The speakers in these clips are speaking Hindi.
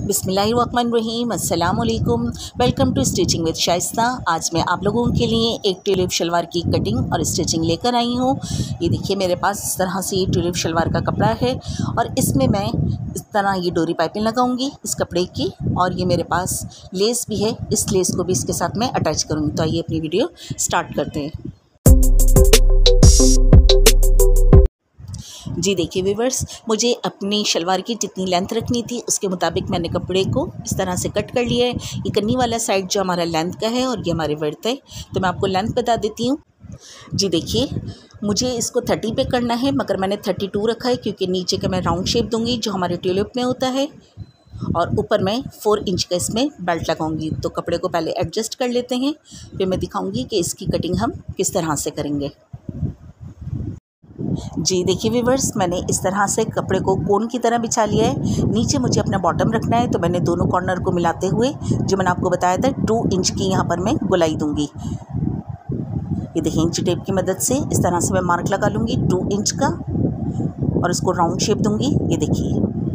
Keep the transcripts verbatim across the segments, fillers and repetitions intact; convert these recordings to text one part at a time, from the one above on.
बिस्मिल्लाहिर्रहमानिर्रहीम, अस्सलाम वालेकुम। Welcome to stitching with Shaista. आज मैं आप लोगों के लिए एक ट्यूलिप शलवार की कटिंग और स्टिचिंग लेकर आई हूँ। ये देखिए मेरे पास इस तरह से ये ट्यूलिप शलवार का कपड़ा है और इसमें मैं इस तरह ये डोरी पाइपिंग लगाऊंगी इस कपड़े की, और ये मेरे पास लेस भी है, इस लेस को भी इसके साथ मैं अटैच करूँगी। तो आइए अपनी वीडियो स्टार्ट करते हैं। जी देखिए व्यूवर्स, मुझे अपनी शलवार की जितनी लेंथ रखनी थी उसके मुताबिक मैंने कपड़े को इस तरह से कट कर लिया है। ये कन्नी वाला साइड जो हमारा लेंथ का है और ये हमारे वर्थ है, तो मैं आपको लेंथ बता देती हूँ। जी देखिए, मुझे इसको थर्टी पे करना है, मगर मैंने थर्टी टू रखा है क्योंकि नीचे का मैं राउंड शेप दूँगी जो हमारे ट्यूलिप में होता है, और ऊपर मैं फोर इंच का इसमें बेल्ट लगाऊंगी। तो कपड़े को पहले एडजस्ट कर लेते हैं, फिर मैं दिखाऊंगी कि इसकी कटिंग हम किस तरह से करेंगे। जी देखिए व्यूवर्स, मैंने इस तरह से कपड़े को कोन की तरह बिछा लिया है। नीचे मुझे अपना बॉटम रखना है, तो मैंने दोनों कॉर्नर को मिलाते हुए जो मैंने आपको बताया था टू इंच की यहाँ पर मैं गोलाई दूंगी। ये देखिए इंच टेप की मदद से इस तरह से मैं मार्क लगा लूँगी टू इंच का, और इसको राउंड शेप दूँगी। ये देखिए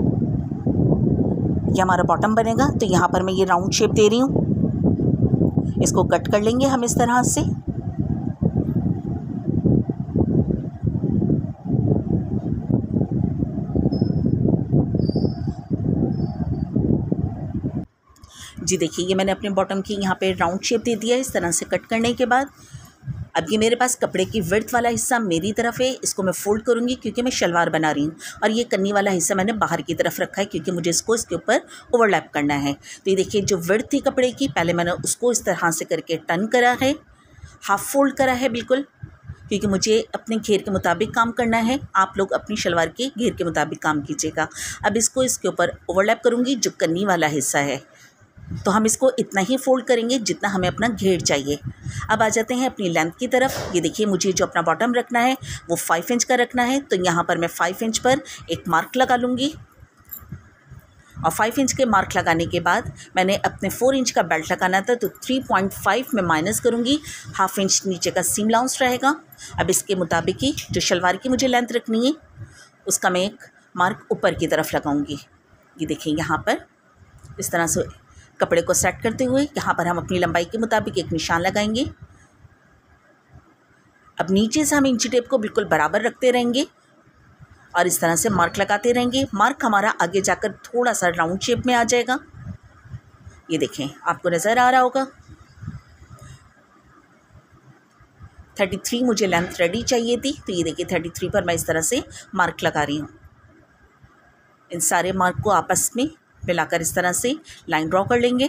ये हमारा बॉटम बनेगा, तो यहाँ पर मैं ये राउंड शेप दे रही हूँ। इसको कट कर लेंगे हम इस तरह से। जी देखिए, ये मैंने अपने बॉटम की यहाँ पे राउंड शेप दे दिया है इस तरह से कट करने के बाद। अब ये मेरे पास कपड़े की विड्थ वाला हिस्सा मेरी तरफ है, इसको मैं फोल्ड करूँगी क्योंकि मैं शलवार बना रही हूँ, और ये कन्नी वाला हिस्सा मैंने बाहर की तरफ रखा है क्योंकि मुझे इसको इसके ऊपर ओवरलैप करना है। तो ये देखिए जो विड्थ थी कपड़े की, पहले मैंने उसको इस तरह से करके टर्न करा है, हाफ फोल्ड करा है बिल्कुल, क्योंकि मुझे अपने घेर के मुताबिक काम करना है। आप लोग अपनी शलवार के घेर के मुताबिक काम कीजिएगा। अब इसको इसके ऊपर ओवरलैप करूँगी जो कन्नी वाला हिस्सा है, तो हम इसको इतना ही फोल्ड करेंगे जितना हमें अपना घेर चाहिए। अब आ जाते हैं अपनी लेंथ की तरफ। ये देखिए मुझे जो अपना बॉटम रखना है वो फाइव इंच का रखना है, तो यहाँ पर मैं फाइव इंच पर एक मार्क लगा लूँगी, और फाइव इंच के मार्क लगाने के बाद मैंने अपने फोर इंच का बेल्ट लगाना था, तो थ्री पॉइंट फाइव में माइनस करूँगी, हाफ इंच नीचे का सीम अलाउंस रहेगा। अब इसके मुताबिक ही जो शलवार की मुझे लेंथ रखनी है उसका मैं एक मार्क ऊपर की तरफ लगाऊँगी। ये देखिए यहाँ पर इस तरह से कपड़े को सेट करते हुए यहाँ पर हम अपनी लंबाई के मुताबिक एक निशान लगाएंगे। अब नीचे से हम इंची टेप को बिल्कुल बराबर रखते रहेंगे और इस तरह से मार्क लगाते रहेंगे। मार्क हमारा आगे जाकर थोड़ा सा राउंड शेप में आ जाएगा। ये देखें, आपको नज़र आ रहा होगा। थर्टी थ्री मुझे लेंथ रेडी चाहिए थी, तो ये देखिए थर्टी थ्री पर मैं इस तरह से मार्क लगा रही हूँ। इन सारे मार्क को आपस में मिलाकर इस तरह से लाइन ड्रॉ कर लेंगे।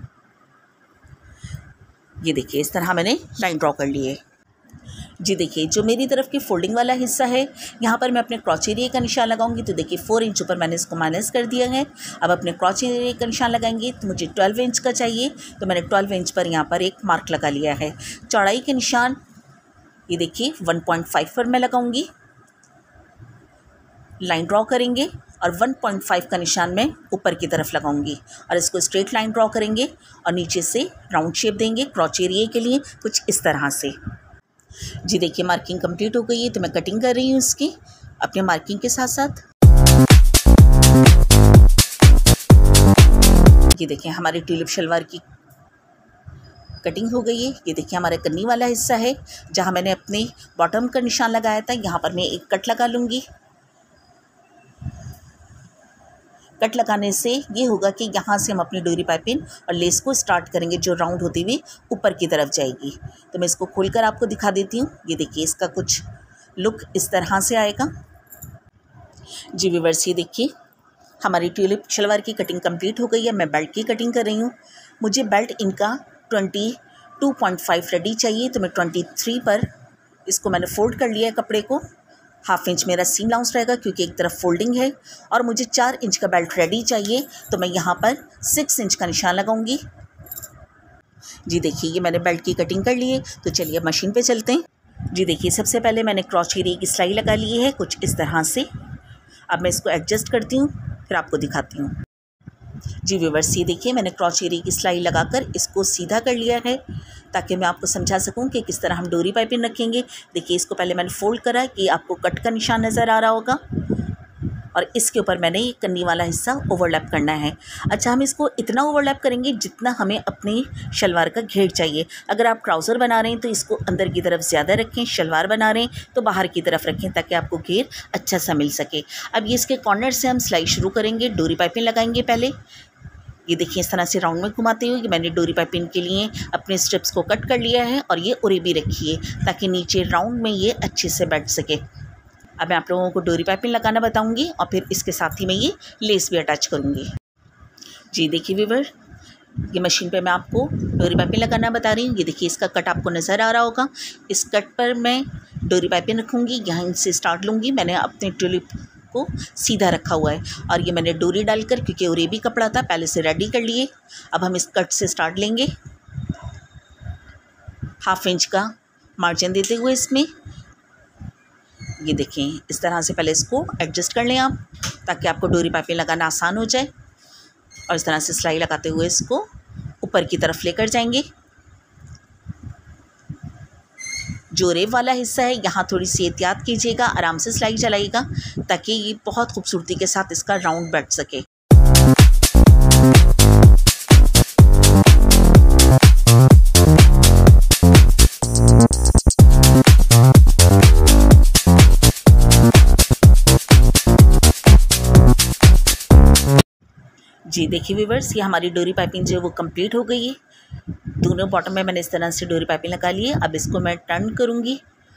ये देखिए इस तरह मैंने लाइन ड्रॉ कर ली है। जी देखिए जो मेरी तरफ की फोल्डिंग वाला हिस्सा है, यहाँ पर मैं अपने क्रॉच एरिया का निशान लगाऊंगी। तो देखिए फोर इंच ऊपर मैंने इसको माइनस कर दिया है। अब अपने क्रॉच एरिया का निशान लगाएंगे, तो मुझे ट्वेल्व इंच का चाहिए, तो मैंने ट्वेल्व इंच पर यहाँ पर एक मार्क लगा लिया है। चौड़ाई के निशान ये देखिए वन पॉइंट फाइव पर मैं लगाऊंगी, लाइन ड्रॉ करेंगे, और वन पॉइंट फाइव का निशान मैं ऊपर की तरफ लगाऊंगी, और इसको स्ट्रेट लाइन ड्रॉ करेंगे और नीचे से राउंड शेप देंगे क्रॉच एरिया के लिए कुछ इस तरह से। जी देखिए मार्किंग कंप्लीट हो गई है, तो मैं कटिंग कर रही हूँ इसकी अपने मार्किंग के साथ साथ। ये देखिए हमारी ट्यूलिप शलवार की कटिंग हो गई है। ये देखिए हमारे कन्नी वाला हिस्सा है जहाँ मैंने अपने बॉटम का निशान लगाया था, यहाँ पर मैं एक कट लगा लूँगी। कट लगाने से ये होगा कि यहाँ से हम अपनी डोरी पाइपिंग और लेस को स्टार्ट करेंगे जो राउंड होती हुई ऊपर की तरफ जाएगी। तो मैं इसको खोलकर आपको दिखा देती हूँ। ये देखिए इसका कुछ लुक इस तरह से आएगा। जी व्यूअर्स, ये देखिए हमारी ट्यूलिप शलवार की कटिंग कंप्लीट हो गई है। मैं बेल्ट की कटिंग कर रही हूँ। मुझे बेल्ट इनका twenty two point five ready चाहिए, तो मैं ट्वेंटी थ्री पर इसको मैंने फोल्ड कर लिया है कपड़े को। हाफ इंच मेरा सीम अलाउंस रहेगा क्योंकि एक तरफ फोल्डिंग है, और मुझे चार इंच का बेल्ट रेडी चाहिए, तो मैं यहाँ पर सिक्स इंच का निशान लगाऊंगी। जी देखिए ये मैंने बेल्ट की कटिंग कर ली है, तो चलिए अब मशीन पे चलते हैं। जी देखिए सबसे पहले मैंने क्रॉच एरिया की सिलाई लगा ली है कुछ इस तरह से। अब मैं इसको एडजस्ट करती हूँ, फिर आपको दिखाती हूँ। जी व्यूअर्स, ये देखिए मैंने क्रॉच एरिया की सिलाई लगाकर इसको सीधा कर लिया है, ताकि मैं आपको समझा सकूं कि किस तरह हम डोरी पाइपिंग रखेंगे। देखिए इसको पहले मैंने फोल्ड करा कि आपको कट का निशान नज़र आ रहा होगा। और इसके ऊपर मैंने ये कन्नी वाला हिस्सा ओवरलैप करना है। अच्छा, हम इसको इतना ओवरलैप करेंगे जितना हमें अपनी शलवार का घेर चाहिए। अगर आप ट्राउज़र बना रहे हैं तो इसको अंदर की तरफ ज़्यादा रखें, शलवार बना रहे हैं तो बाहर की तरफ रखें ताकि आपको घेर अच्छा सा मिल सके। अब ये इसके कॉर्नर से हम सिलाई शुरू करेंगे, डोरी पाइपिंग लगाएंगे पहले। ये देखिए इस तरह से राउंड में घुमाते हुए कि मैंने डोरी पाइपिंग के लिए अपने स्ट्रिप्स को कट कर लिया है और ये उरे भी रखी है ताकि नीचे राउंड में ये अच्छे से बैठ सके। अब मैं आप लोगों को डोरी पाइपिंग लगाना बताऊंगी और फिर इसके साथ ही मैं ये लेस भी अटैच करूंगी। जी देखिए व्यूअर, ये मशीन पे मैं आपको डोरी पाइपिंग लगाना बता रही हूँ। ये देखिए इसका कट आपको नज़र आ रहा होगा। इस कट पर मैं डोरी पाइपिंग रखूँगी, यहाँ से स्टार्ट लूँगी। मैंने अपने ट्यूलिप को सीधा रखा हुआ है और ये मैंने डोरी डालकर, क्योंकि उरे भी कपड़ा था, पहले से रेडी कर लिए। अब हम इस कट से स्टार्ट लेंगे, हाफ इंच का मार्जिन देते हुए इसमें। ये देखें इस तरह से पहले इसको एडजस्ट कर लें आप, ताकि आपको डोरी पाइपिंग लगाना आसान हो जाए। और इस तरह से सिलाई लगाते हुए इसको ऊपर की तरफ लेकर जाएंगे। जो रेव वाला हिस्सा है यहाँ थोड़ी सी एहतियात कीजिएगा, आराम से सिलाई चलाइएगा ताकि ये बहुत खूबसूरती के साथ इसका राउंड बैठ सके। जी देखिए व्यूअर्स, ये हमारी डोरी पाइपिंग जो है वो कंप्लीट हो गई है। दोनों बॉटम में मैंने इस तरह से डोरी पाइपिंग लगा ली है। अब इसको मैं टर्न करूँगी।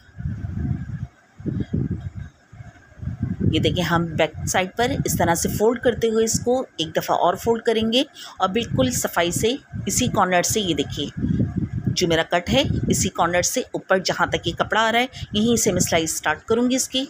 ये देखिए हम बैक साइड पर इस तरह से फोल्ड करते हुए इसको एक दफ़ा और फोल्ड करेंगे और बिल्कुल सफाई से इसी कॉर्नर से, ये देखिए जो मेरा कट है इसी कॉर्नर से ऊपर जहाँ तक ये कपड़ा आ रहा है यहीं से मैं सिलाई स्टार्ट करूँगी इसकी।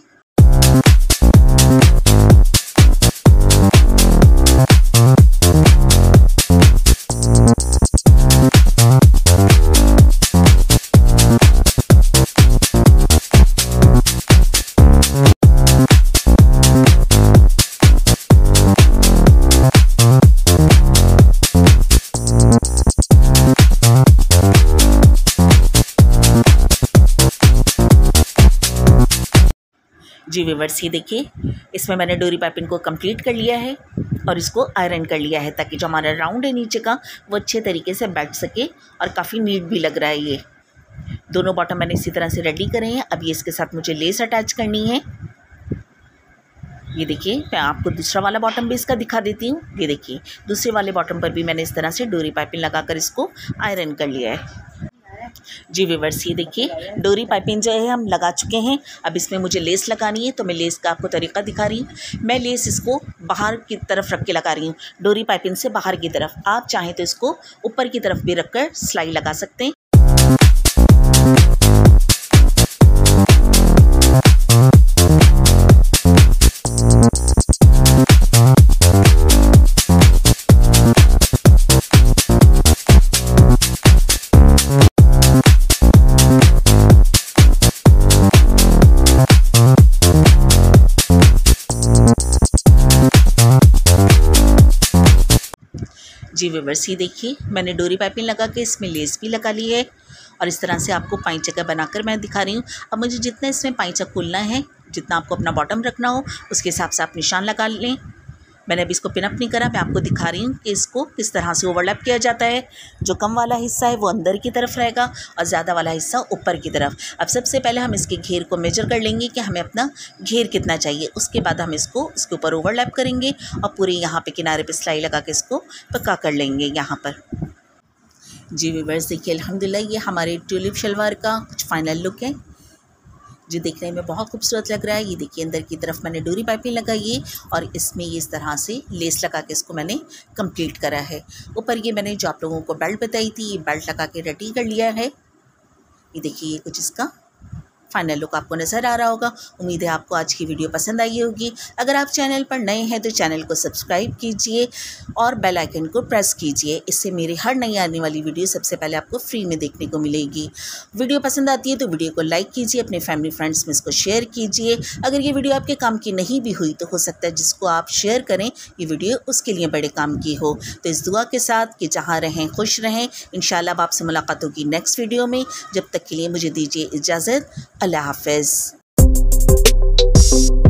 जी व्यूअर्स, ये देखिए इसमें मैंने डोरी पाइपिंग को कंप्लीट कर लिया है और इसको आयरन कर लिया है ताकि जो हमारा राउंड है नीचे का वो अच्छे तरीके से बैठ सके और काफ़ी नीट भी लग रहा है। ये दोनों बॉटम मैंने इसी तरह से रेडी करे हैं। अब ये इसके साथ मुझे लेस अटैच करनी है। ये देखिए मैं आपको दूसरा वाला बॉटम भी इसका दिखा देती हूँ। ये देखिए दूसरे वाले बॉटम पर भी मैंने इस तरह से डोरी पाइपिंग लगाकर इसको आयरन कर लिया है। जी व्यूअर्स, ये देखिए डोरी पाइपिंग जो है हम लगा चुके हैं। अब इसमें मुझे लेस लगानी है तो मैं लेस का आपको तरीका दिखा रही हूँ। मैं लेस इसको बाहर की तरफ रख के लगा रही हूँ, डोरी पाइपिंग से बाहर की तरफ। आप चाहें तो इसको ऊपर की तरफ भी रखकर सिलाई लगा सकते हैं। जी व्यूअर्स, ये देखिए मैंने डोरी पाइपिंग लगा के इसमें लेस भी लगा ली है और इस तरह से आपको पाइंचा का बनाकर मैं दिखा रही हूँ। अब मुझे जितना इसमें पाइंचा खोलना है, जितना आपको अपना बॉटम रखना हो उसके हिसाब से आप निशान लगा लें। मैंने अभी इसको पिनअप नहीं करा, मैं आपको दिखा रही हूँ कि इसको किस तरह से ओवरलैप किया जाता है। जो कम वाला हिस्सा है वो अंदर की तरफ रहेगा और ज़्यादा वाला हिस्सा ऊपर की तरफ। अब सबसे पहले हम इसके घेर को मेजर कर लेंगे कि हमें अपना घेर कितना चाहिए। उसके बाद हम इसको इसके ऊपर ओवरलैप करेंगे और पूरे यहाँ पे किनारे पे सिलाई लगा के इसको पक्का कर लेंगे यहाँ पर। जी व्यूअर्स, देखिए अल्हम्दुलिल्लाह ये हमारे ट्यूलिप शलवार का कुछ फाइनल लुक है जो देखने में बहुत खूबसूरत लग रहा है। ये देखिए अंदर की तरफ मैंने डोरी पाइपिंग लगाई है और इसमें ये इस तरह से लेस लगा के इसको मैंने कंप्लीट करा है। ऊपर ये मैंने जो आप लोगों को बेल्ट बताई थी, ये बेल्ट लगा के रेडी कर लिया है। ये देखिए ये कुछ इसका फाइनल लुक आपको नज़र आ रहा होगा। उम्मीद है आपको आज की वीडियो पसंद आई होगी। अगर आप चैनल पर नए हैं तो चैनल को सब्सक्राइब कीजिए और बेल आइकन को प्रेस कीजिए। इससे मेरी हर नई आने वाली वीडियो सबसे पहले आपको फ्री में देखने को मिलेगी। वीडियो पसंद आती है तो वीडियो को लाइक कीजिए, अपने फैमिली फ्रेंड्स में इसको शेयर कीजिए। अगर ये वीडियो आपके काम की नहीं भी हुई तो हो सकता है जिसको आप शेयर करें ये वीडियो उसके लिए बड़े काम की हो। तो इस दुआ के साथ कि जहाँ रहें खुश रहें। इंशाल्लाह आपसे मुलाकात होगी नेक्स्ट वीडियो में। जब तक के लिए मुझे दीजिए इजाज़त। अल्लाह हाफ़िज़।